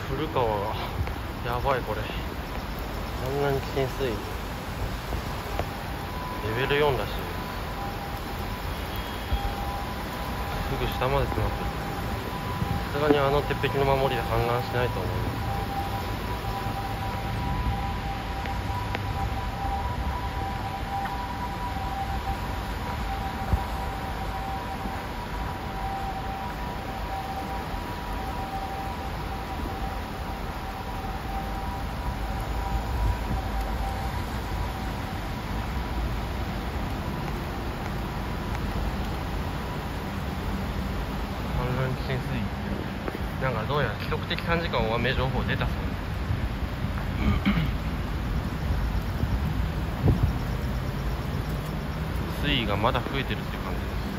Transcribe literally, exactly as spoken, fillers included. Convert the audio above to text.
古川がやばい。これあんなに浸水レベルよんだし、すぐ下まで詰まってる。さすがにあの鉄壁の守りで氾濫しないと思います。浸水なんかどうやら記録的短時間大雨情報出たそうです。水位がまだ増えてるって感じです。